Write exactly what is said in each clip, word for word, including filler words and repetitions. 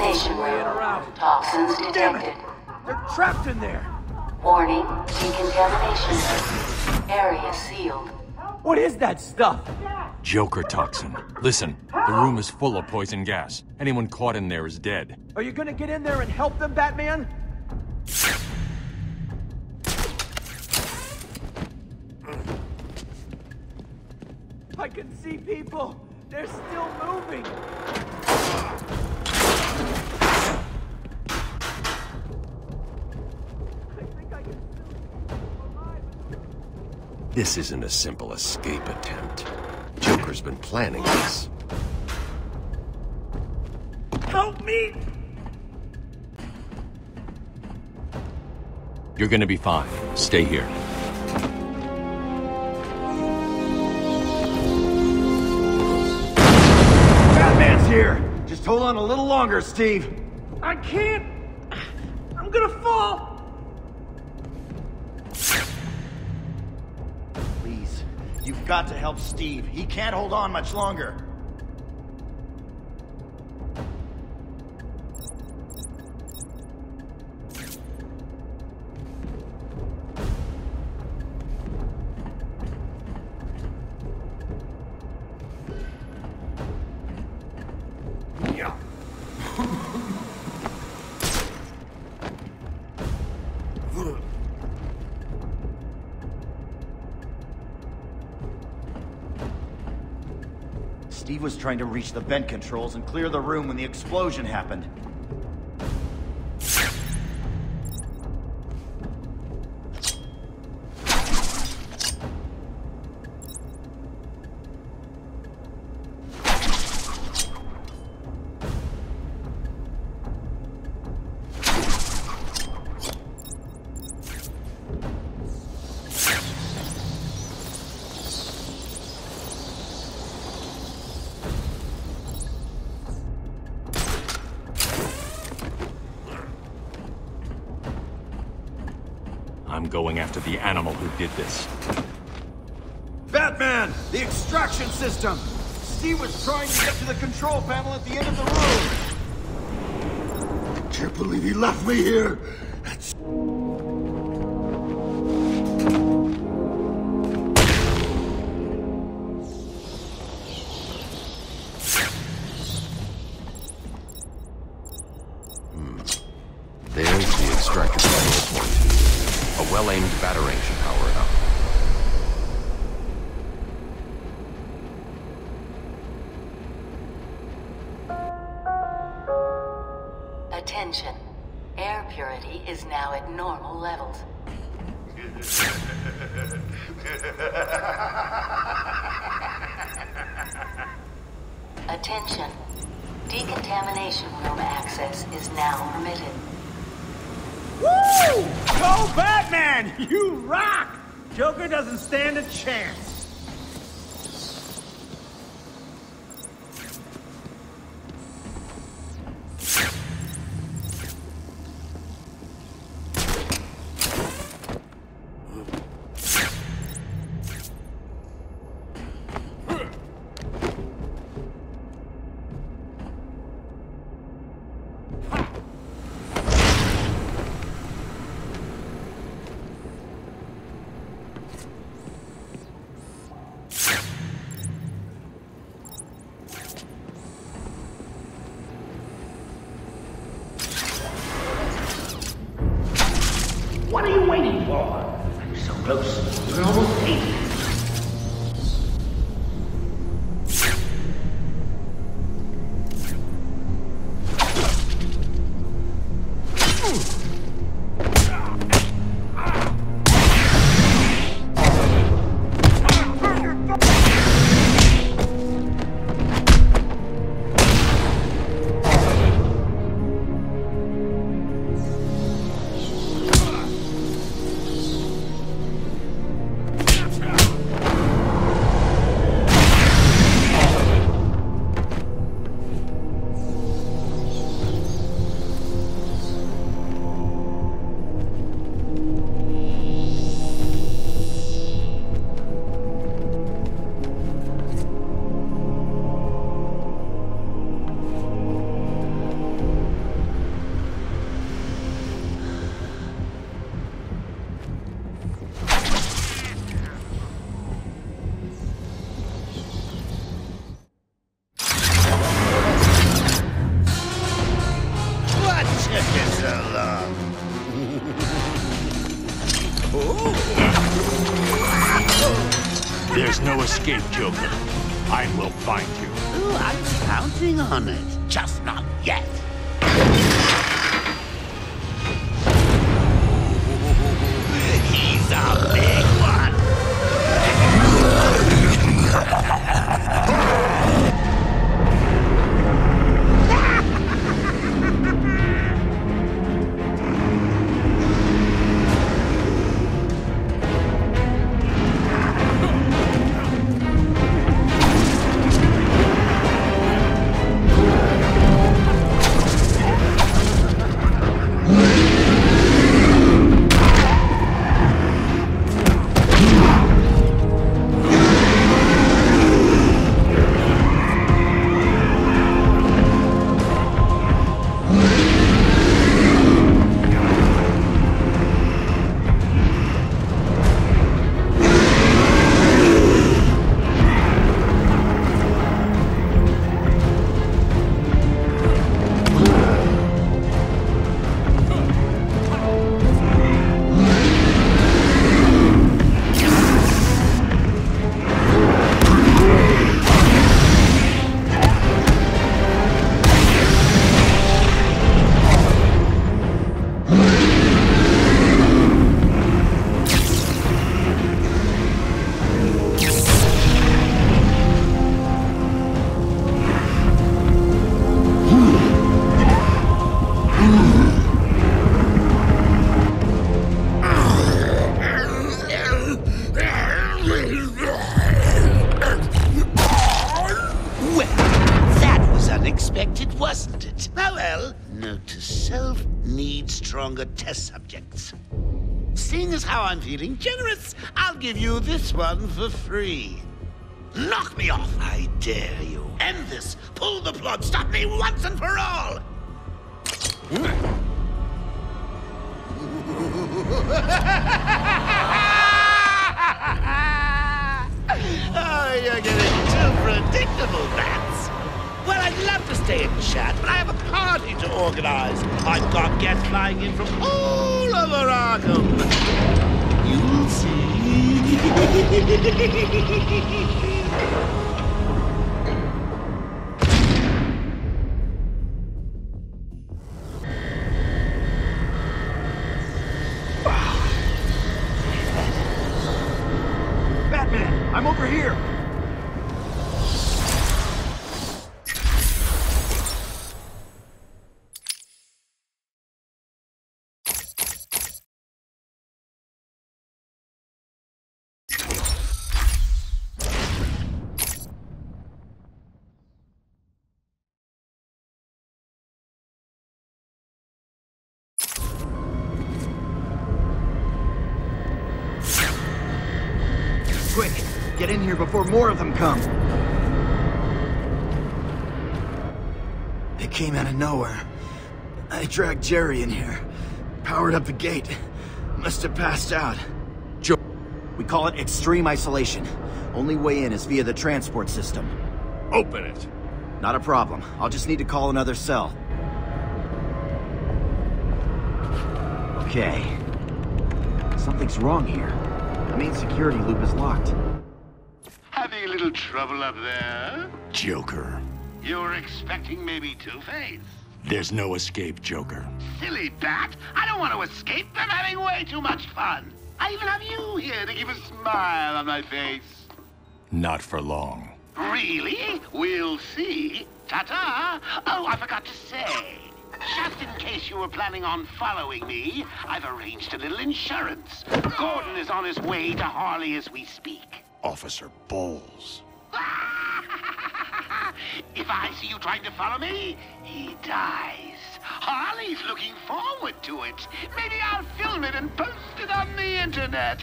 Decontamination room. Toxins detected. They're trapped in there. Warning, decontamination. Area sealed. What is that stuff? Joker toxin. Listen, the room is full of poison gas. Anyone caught in there is dead. Are you gonna get in there and help them, Batman? I can see people. They're still moving. I think I can still keep them alive. This isn't a simple escape attempt. Joker's been planning this. Help me! You're gonna be fine. Stay here. Batman's here! Just hold on a little longer, Steve. I can't! I'm gonna fall! Please, you've got to help Steve. He can't hold on much longer. Steve was trying to reach the vent controls and clear the room when the explosion happened. I'm going after the animal who did this. Batman! The extraction system! Steve was trying to get to the control panel at the end of the room! I can't believe he left me here! That's... Hmm. There's the extractor panel point. A well-aimed batarang should power it up. Attention. Air purity is now at normal levels. Attention. Decontamination room access is now permitted. Woo! Go Batman! You rock! Joker doesn't stand a chance. What are you waiting for? I'm so close. You can almost taste it. escape, Joker. I will find you. Oh, I'm counting on it. Just not yet. He's a big one. Test subjects. Seeing as how I'm feeling generous, I'll give you this one for free. Knock me off, I dare you. End this. Pull the plug. Stop me once and for all. Oh, you're getting too predictable, Bats. Well, I'd love to stay and chat, but I have a party to organize. I've got guests flying in from all over Arkham. You'll see. Batman, I'm over here. Quick, get in here before more of them come. They came out of nowhere. I dragged Jerry in here. Powered up the gate. Must have passed out. Joe. We call it extreme isolation. Only way in is via the transport system. Open it. Not a problem. I'll just need to call another cell. Okay. Something's wrong here. The main security loop is locked. Having a little trouble up there? Joker. You're expecting maybe Two-Face? There's no escape, Joker. Silly Bat! I don't want to escape. I'm having way too much fun. I even have you here to keep a smile on my face. Not for long. Really? We'll see. Ta-ta! Oh, I forgot to say. Just in case you were planning on following me, I've arranged a little insurance. Gordon is on his way to Harley as we speak. Officer Bowles. If I see you trying to follow me, he dies. Harley's looking forward to it. Maybe I'll film it and post it on the internet.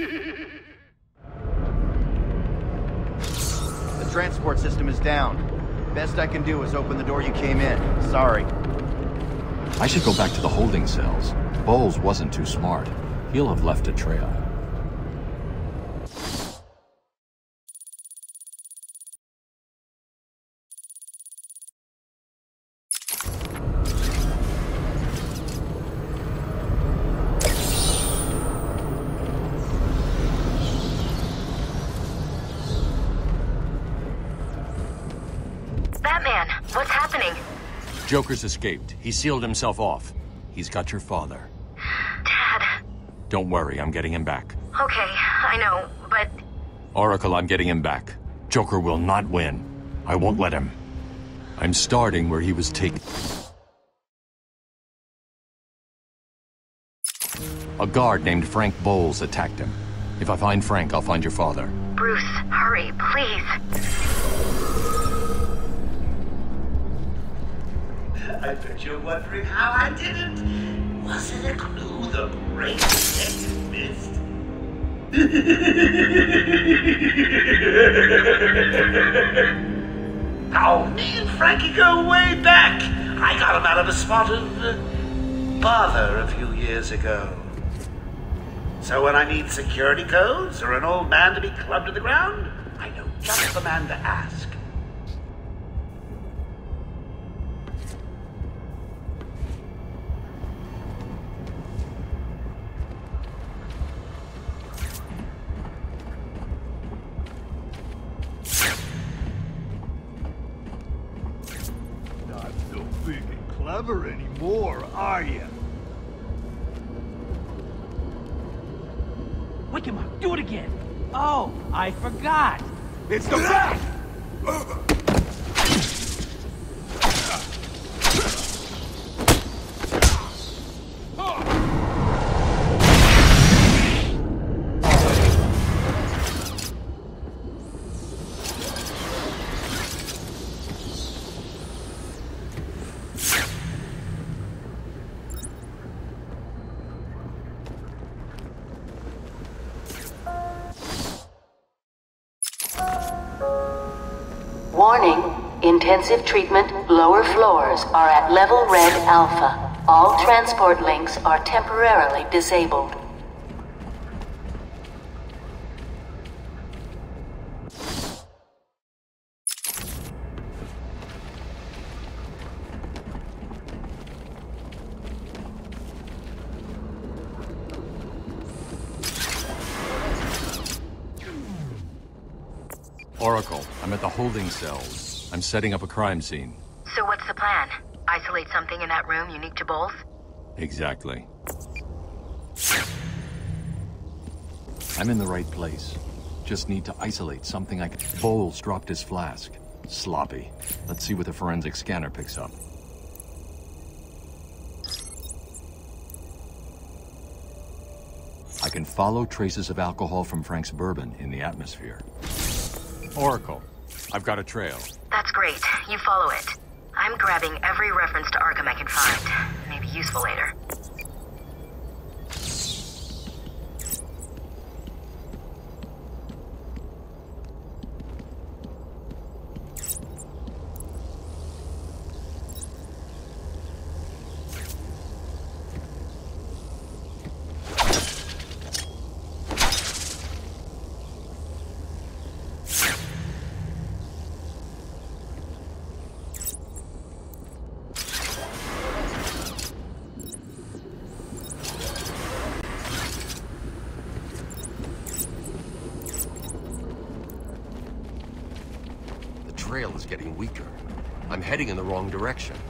The transport system is down. Best I can do is open the door you came in. Sorry. I should go back to the holding cells. Bowles wasn't too smart. He'll have left a trail. Batman, what's happening? Joker's escaped. He sealed himself off. He's got your father. Dad. Don't worry, I'm getting him back. Okay, I know, but... Oracle, I'm getting him back. Joker will not win. I won't let him. I'm starting where he was taken. A guard named Frank Bowles attacked him. If I find Frank, I'll find your father. Bruce, hurry, please. I bet you're wondering how I did it. Was it a clue the great detective missed? Oh, me and Frankie go way back. I got him out of a spot of uh, bother a few years ago. So when I need security codes or an old man to be clubbed to the ground, I know just the man to ask. Not so big and clever anymore, are you? Wake him up. Do it again. Oh, I forgot. It's the Bat! Warning, intensive treatment lower floors are at level red alpha. All transport links are temporarily disabled. Oracle, I'm at the holding cells. I'm setting up a crime scene. So what's the plan? Isolate something in that room unique to both? Exactly. I'm in the right place. Just need to isolate something I can... Bowles dropped his flask. Sloppy. Let's see what the forensic scanner picks up. I can follow traces of alcohol from Frank's bourbon in the atmosphere. Oracle, I've got a trail. That's great. You follow it. I'm grabbing every reference to Arkham I can find. Maybe useful later. The trail is getting weaker. I'm heading in the wrong direction.